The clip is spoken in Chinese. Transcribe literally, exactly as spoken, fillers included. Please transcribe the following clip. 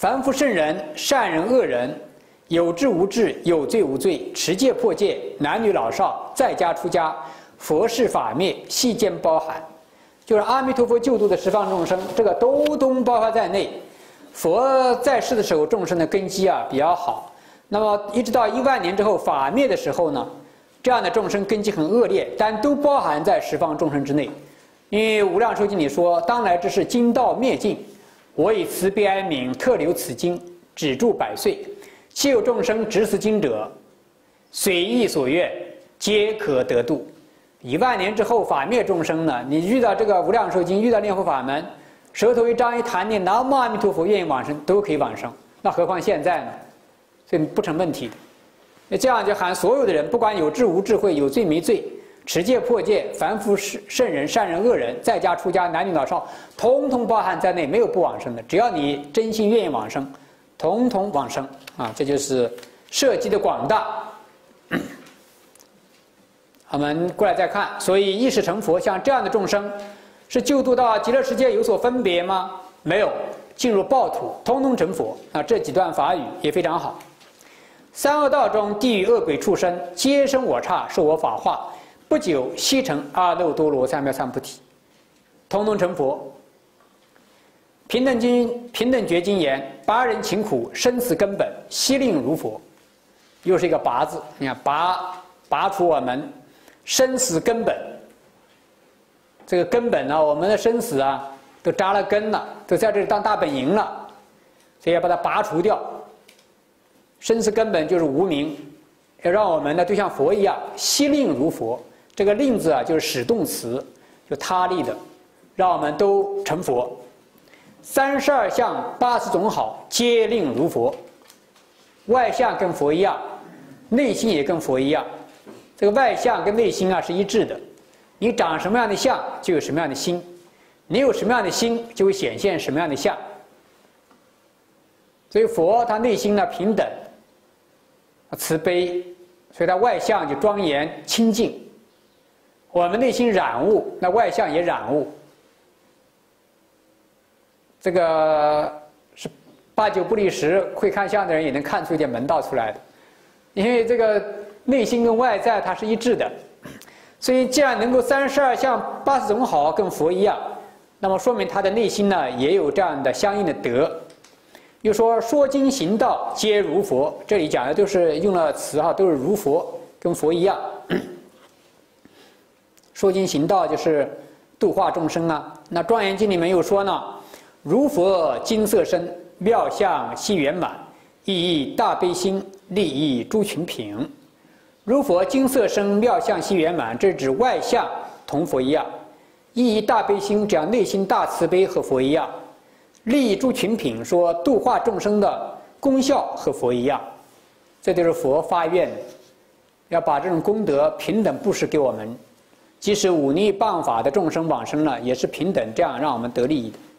凡夫圣人、善人、恶人，有智无智，有罪无罪，持戒破戒，男女老少，在家出家，佛事法灭，悉兼包含。就是阿弥陀佛救度的十方众生，这个都都包含在内。佛在世的时候，众生的根基啊比较好，那么一直到一万年之后法灭的时候呢，这样的众生根基很恶劣，但都包含在十方众生之内。因为《无量寿经》里说：“当来之事，经道灭尽，我以慈悲哀悯，特留此经，止住百岁。其有众生执此经者，随意所愿，皆可得度。”一万年之后法灭众生呢，你遇到这个《无量寿经》，遇到念佛法门，舌头一张一弹念南无阿弥陀佛，愿意往生都可以往生。那何况现在呢？所以不成问题的。那这样就喊所有的人，不管有智无智慧，有罪没罪，持戒破戒，凡夫圣人、善人、恶人，在家出家，男女老少，统统包含在内，没有不往生的。只要你真心愿意往生，统统往生啊！这就是涉及的广大。我们过来再看，所以意识成佛，像这样的众生，是救度到极乐世界有所分别吗？没有，进入报土，通通成佛。啊，这几段法语也非常好。三恶道中，地狱恶鬼畜生，皆生我刹，受我法化，不久悉成阿耨多罗三藐三菩提，通通成佛。平等经平等觉经言：拔人勤苦，生死根本，悉令如佛。又是一个拔字，你看拔拔除我们生死根本。这个根本呢，我们的生死啊都扎了根了，都在这里当大本营了，所以要把它拔除掉。生死根本就是无明，要让我们呢就像佛一样，悉令如佛。这个令字啊就是使动词，就他力的，让我们都成佛。三十二相八十种好，皆令如佛。外相跟佛一样，内心也跟佛一样。这个外相跟内心啊是一致的，你长什么样的相，就有什么样的心；你有什么样的心，就会显现什么样的相。所以佛他内心呢平等、慈悲，所以他外相就庄严清净。我们内心染物，那外相也染物。这个是八九不离十，会看相的人也能看出一点门道出来的，因为这个内心跟外在它是一致的，所以既然能够三十二相八十种好跟佛一样，那么说明他的内心呢也有这样的相应的德。又说说经行道皆如佛，这里讲的就是用了词哈，都是如佛，跟佛一样。说经行道就是度化众生啊。那庄严经里面又说呢，如佛金色身，妙相悉圆满，意义大悲心，利益诸群品。如佛金色身，妙相悉圆满，这是指外相同佛一样；意义大悲心，这样内心大慈悲和佛一样；利益诸群品，说度化众生的功效和佛一样。这就是佛发愿，要把这种功德平等布施给我们，即使忤逆谤法的众生往生了，也是平等这样让我们得利益的。